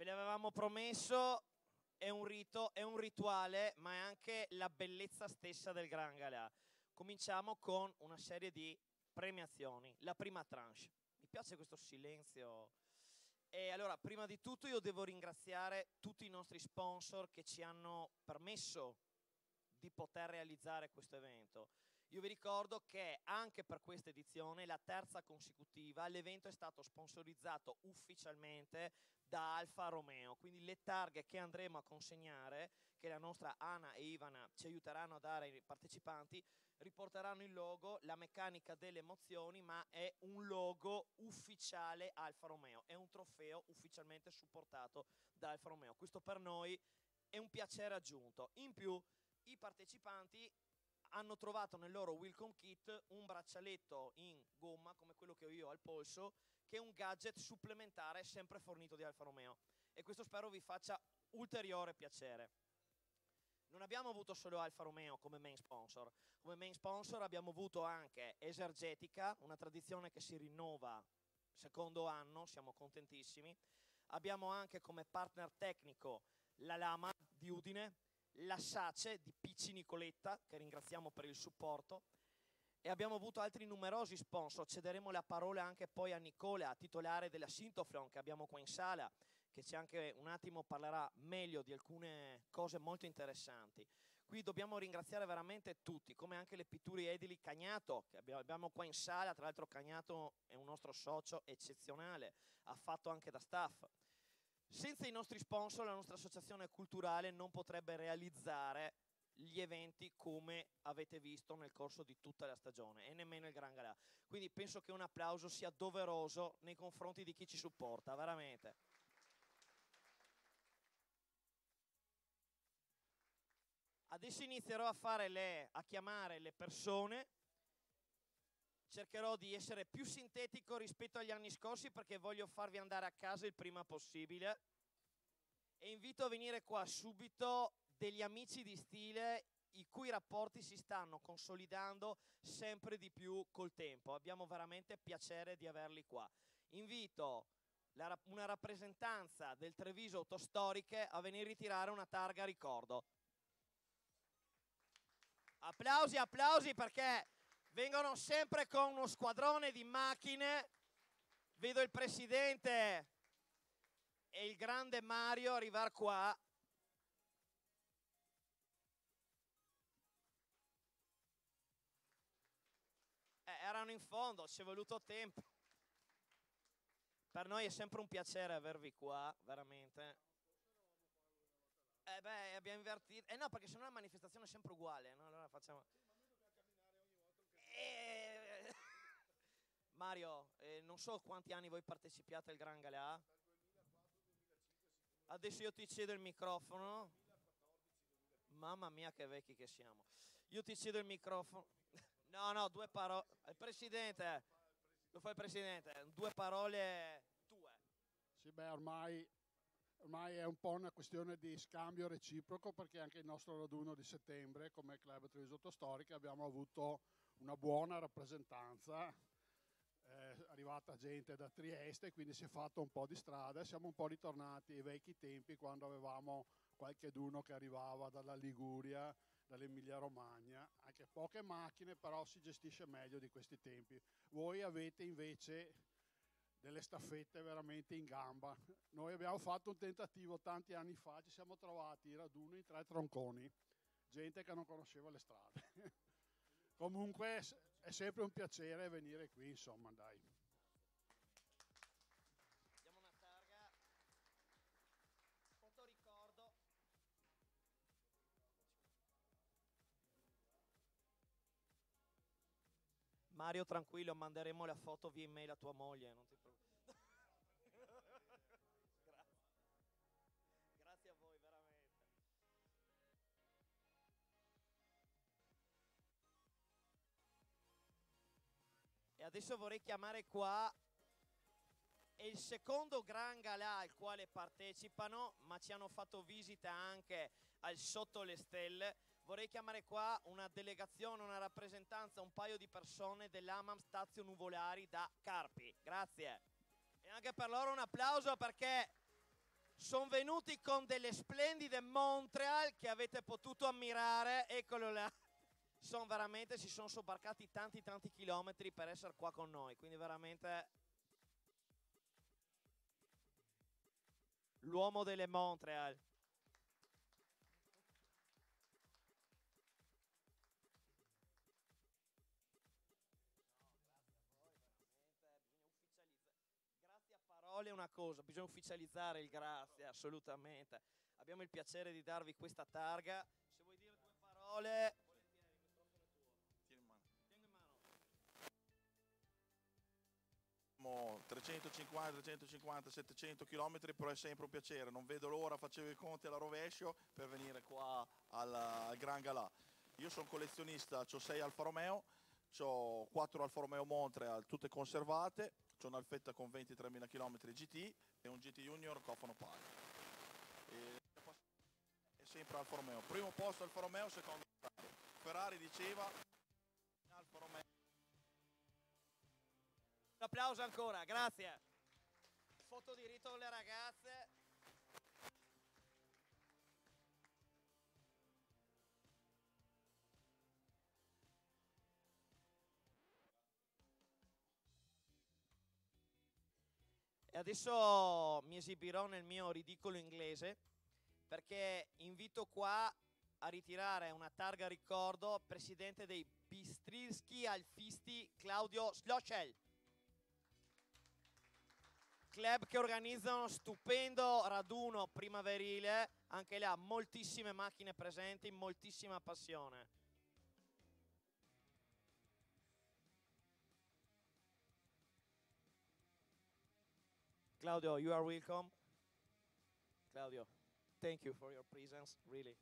Ve l'avevamo promesso, è un rito, è un rituale, ma è anche la bellezza stessa del Gran Galà. Cominciamo con una serie di premiazioni. La prima tranche. Mi piace questo silenzio. E allora, prima di tutto io devo ringraziare tutti i nostri sponsor che ci hanno permesso di poter realizzare questo evento. Io vi ricordo che anche per questa edizione, la terza consecutiva, l'evento è stato sponsorizzato ufficialmente da Alfa Romeo, quindi le targhe che andremo a consegnare, che la nostra Ana e Ivana ci aiuteranno a dare ai partecipanti, riporteranno il logo, la meccanica delle emozioni, ma è un logo ufficiale Alfa Romeo, è un trofeo ufficialmente supportato da Alfa Romeo. Questo per noi è un piacere aggiunto. In più, i partecipanti hanno trovato nel loro welcome kit un braccialetto in gomma, come quello che ho io al polso, che è un gadget supplementare sempre fornito di Alfa Romeo. E questo spero vi faccia ulteriore piacere. Non abbiamo avuto solo Alfa Romeo come main sponsor abbiamo avuto anche Esergetica, una tradizione che si rinnova secondo anno, siamo contentissimi. Abbiamo anche come partner tecnico la Lama di Udine, la Sace di Picci Nicoletta, che ringraziamo per il supporto, e abbiamo avuto altri numerosi sponsor. Cederemo la parola anche poi a Nicola, titolare della Sintoflon che abbiamo qua in sala, che ci anche un attimo parlerà meglio di alcune cose molto interessanti. Qui dobbiamo ringraziare veramente tutti, come anche le pitture edili Cagnato, che abbiamo qua in sala. Tra l'altro Cagnato è un nostro socio eccezionale, ha fatto anche da staff. Senza i nostri sponsor la nostra associazione culturale non potrebbe realizzare gli eventi come avete visto nel corso di tutta la stagione e nemmeno il Gran Galà. Quindi penso che un applauso sia doveroso nei confronti di chi ci supporta, veramente. Adesso inizierò a chiamare le persone. Cercherò di essere più sintetico rispetto agli anni scorsi perché voglio farvi andare a casa il prima possibile. E invito a venire qua subito degli amici di stile i cui rapporti si stanno consolidando sempre di più col tempo. Abbiamo veramente piacere di averli qua. Invito una rappresentanza del Treviso Autostoriche a venire a ritirare una targa ricordo. Applausi, applausi perché vengono sempre con uno squadrone di macchine. Vedo il presidente e il grande Mario arrivare qua. Erano in fondo, ci è voluto tempo. Per noi è sempre un piacere avervi qua, veramente. Abbiamo invertito. No, perché sennò la manifestazione è sempre uguale, no? Allora facciamo. Mario, non so quanti anni voi partecipiate al Gran Galà. Adesso io ti cedo il microfono. Mamma mia che vecchi che siamo. Io ti cedo il microfono. No, due parole. Il presidente, lo fa il presidente. Due parole tue. Sì, beh, ormai è un po' una questione di scambio reciproco perché anche il nostro raduno di settembre come Club Treviso Autostoriche abbiamo avuto una buona rappresentanza, è arrivata gente da Trieste, quindi si è fatto un po' di strada e siamo un po' ritornati ai vecchi tempi quando avevamo qualcheduno che arrivava dalla Liguria, dall'Emilia Romagna, anche poche macchine, però si gestisce meglio di questi tempi. Voi avete invece delle staffette veramente in gamba. Noi abbiamo fatto un tentativo tanti anni fa, ci siamo trovati in raduno in 3 tronconi, gente che non conosceva le strade. Comunque è sempre un piacere venire qui, insomma, dai. Diamo una targa. Fotoricordo. Mario, tranquillo, manderemo la foto via email a tua moglie, non ti preoccupare. Grazie. Grazie a voi, veramente. E adesso vorrei chiamare qua. È il secondo Gran Galà al quale partecipano, ma ci hanno fatto visita anche al Sotto le Stelle. Vorrei chiamare qua una delegazione, una rappresentanza, un paio di persone dell'Amam Stazio Nuvolari da Carpi. Grazie. E anche per loro un applauso perché Sono venuti con delle splendide Montreal che avete potuto ammirare, eccolo là. Si sono sobbarcati tanti chilometri per essere qua con noi, quindi veramente l'uomo delle Montreal. Grazie a parole è una cosa, bisogna ufficializzare il grazie, assolutamente. Abbiamo il piacere di darvi questa targa. Se vuoi dire due parole, tieni in mano. 350, 700 km, però è sempre un piacere, non vedo l'ora, facevo i conti alla rovescio per venire qua al Gran Galà. Io sono collezionista, ho 6 Alfa Romeo, ho 4 Alfa Romeo Montreal, tutte conservate, ho un'Alfetta con 23.000 km GT e un GT Junior cofano pari. È sempre Alfa Romeo, primo posto Alfa Romeo, secondo Ferrari. Ferrari diceva Alfa Romeo. Un applauso ancora, grazie. Foto di rito con le ragazze. E adesso mi esibirò nel mio ridicolo inglese perché invito qua a ritirare una targa ricordo presidente dei Bistrischi Alfisti Claudio Slochel, club che organizza uno stupendo raduno primaverile, anche là moltissime macchine presenti, moltissima passione. Claudio, you are welcome. Claudio, thank you for your presence, really.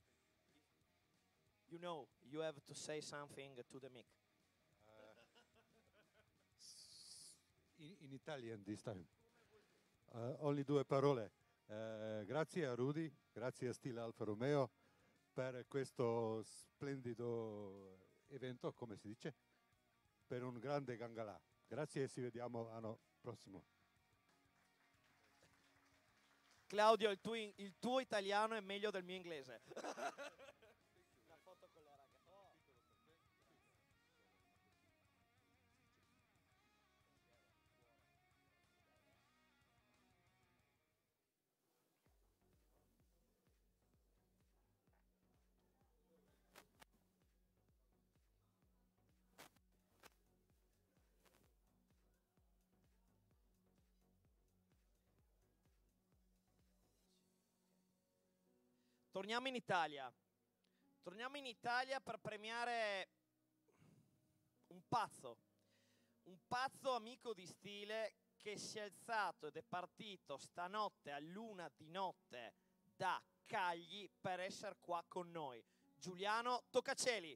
You know, you have to say something to the mic. In Italian this time. Only due parole. Grazie a Rudy, grazie a Stile Alfa Romeo per questo splendido evento, come si dice, per un grande Gangalà. Grazie e ci vediamo l'anno prossimo. Claudio, il tuo italiano è meglio del mio inglese. La foto con le ragazze. Oh. Torniamo in Italia. Torniamo in Italia per premiare un pazzo amico di stile che si è alzato ed è partito stanotte all'1 di notte da Cagli per essere qua con noi. Giuliano Toccaceli.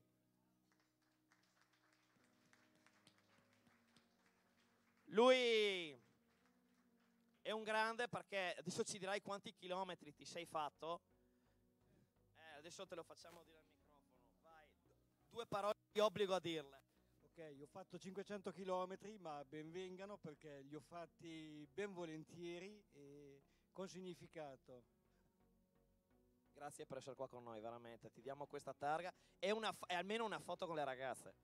Lui è un grande perché adesso ci dirai quanti chilometri ti sei fatto. Adesso te lo facciamo dire al microfono. Vai, due parole ti obbligo a dirle. Ok, ho fatto 500 km, ma ben vengano perché li ho fatti ben volentieri e con significato. Grazie per essere qua con noi, veramente. Ti diamo questa targa e almeno una foto con le ragazze.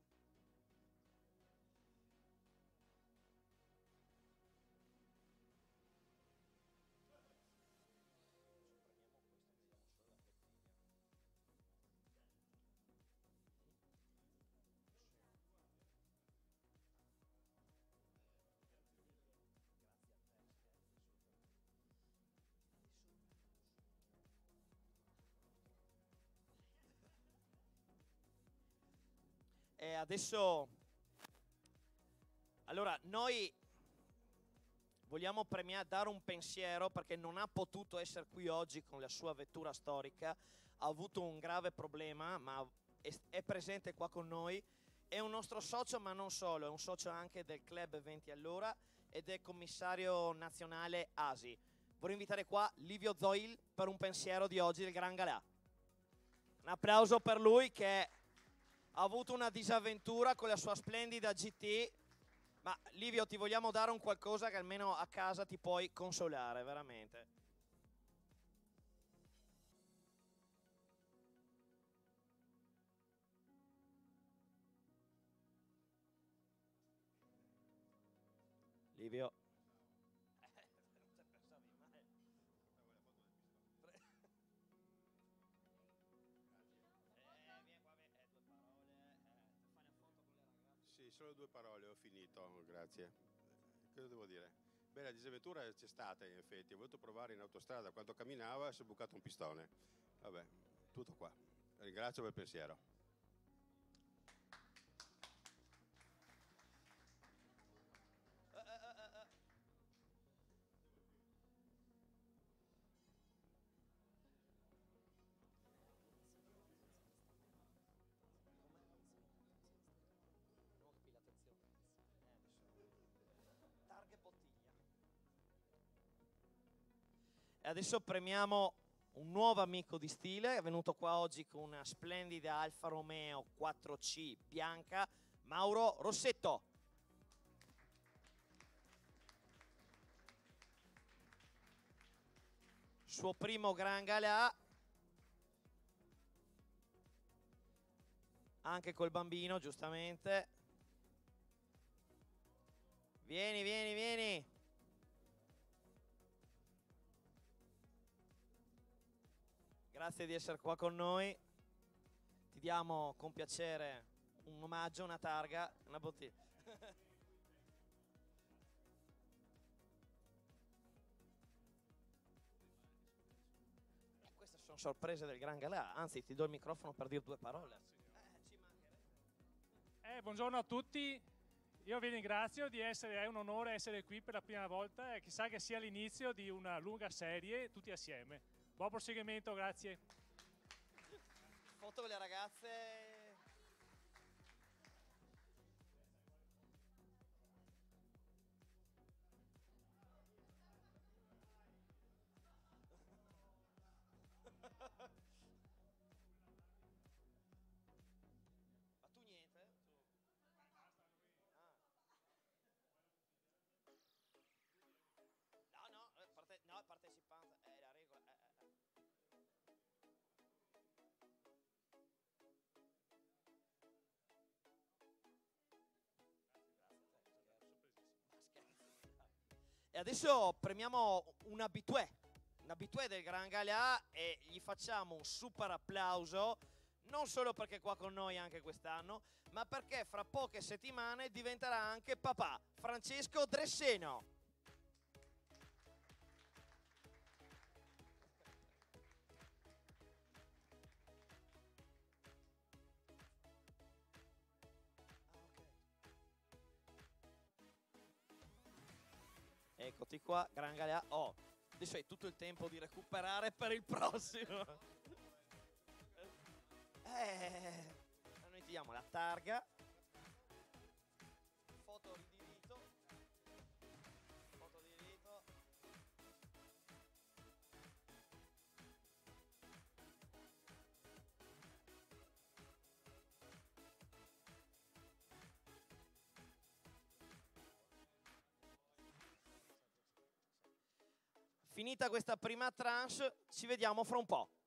E adesso, allora, noi vogliamo dare un pensiero perché non ha potuto essere qui oggi con la sua vettura storica, ha avuto un grave problema, ma è presente qua con noi, è un nostro socio, ma non solo, è un socio anche del club 20 all'ora ed è commissario nazionale ASI. Vorrei invitare qua Livio Zoil per un pensiero di oggi del Gran Galà. Un applauso per lui che ha avuto una disavventura con la sua splendida GT, ma Livio ti vogliamo dare un qualcosa che almeno a casa ti puoi consolare, veramente. Livio. Non te pensavi mai. Vieni qua, due parole. Fai una foto con le ragazze. Sì, solo due parole, ho finito, grazie. Cosa devo dire? Beh, la disavventura c'è stata in effetti, ho voluto provare in autostrada, quando camminava si è bucato un pistone. Vabbè, tutto qua. Ringrazio per il pensiero. Targa e bottiglia. E adesso premiamo un nuovo amico di stile, è venuto qua oggi con una splendida Alfa Romeo 4C bianca, Mauro Rossetto. Suo primo Gran Galà, anche col bambino, giustamente. Vieni, vieni, vieni. Grazie di essere qua con noi. Ti diamo con piacere un omaggio, una targa, una bottiglia. Queste sono sorprese del Gran Galà, anzi ti do il microfono per dire due parole. Buongiorno a tutti, io vi ringrazio di essere, è un onore essere qui per la prima volta e chissà che sia l'inizio di una lunga serie tutti assieme. Buon proseguimento, grazie. Foto con le ragazze. Ma tu niente? No, partecipanza, è la regola. E adesso premiamo un abitué del Gran Galà e gli facciamo un super applauso, non solo perché è qua con noi anche quest'anno, ma perché fra poche settimane diventerà anche papà, Francesco Dresseno. Eccoti qua, Gran Galà. Oh, adesso hai tutto il tempo di recuperare per il prossimo. Noi ti diamo la targa. Foto di rito. Foto di rito. Finita questa prima tranche, ci vediamo fra un po'.